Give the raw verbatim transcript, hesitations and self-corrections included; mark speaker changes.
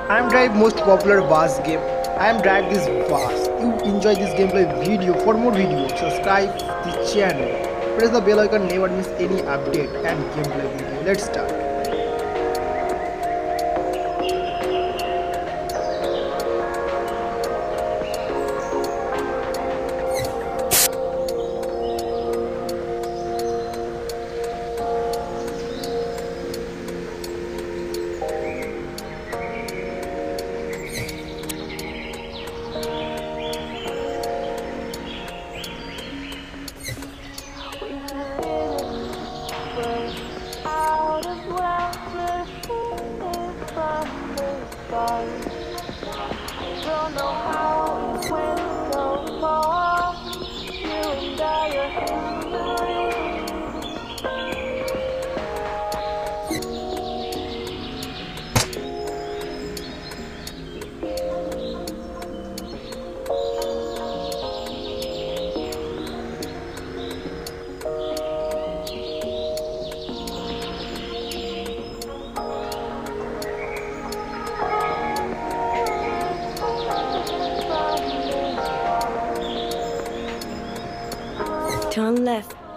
Speaker 1: I am Drive most popular Vars game. I am Drive this Vars. You enjoy this gameplay video. For more videos, subscribe the channel. Press the bell icon, never miss any update and gameplay video. Let's start.
Speaker 2: Out of where from the start. Don't know how it went so far. You and I are history.
Speaker 3: Turn left.